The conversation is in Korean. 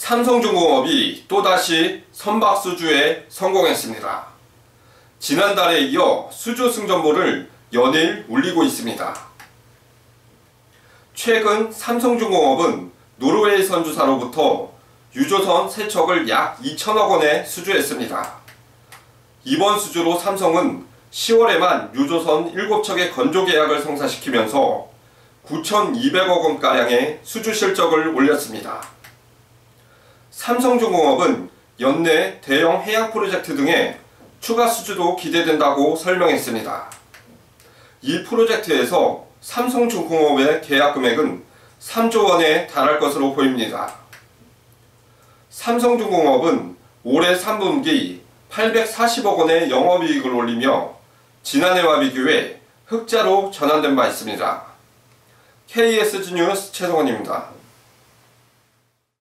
삼성중공업이 또다시 선박수주에 성공했습니다. 지난달에 이어 수주 승전보를 연일 울리고 있습니다. 최근 삼성중공업은 노르웨이 선주사로부터 유조선 3척을 약 2천억 원에 수주했습니다. 이번 수주로 삼성은 10월에만 유조선 7척의 건조 계약을 성사시키면서 9,200억 원가량의 수주 실적을 올렸습니다. 삼성중공업은 연내 대형 해양 프로젝트 등의 추가 수주도 기대된다고 설명했습니다. 이 프로젝트에서 삼성중공업의 계약 금액은 3조 원에 달할 것으로 보입니다. 삼성중공업은 올해 3분기 840억 원의 영업이익을 올리며 지난해와 비교해 흑자로 전환된 바 있습니다. KSG 뉴스 최성원입니다.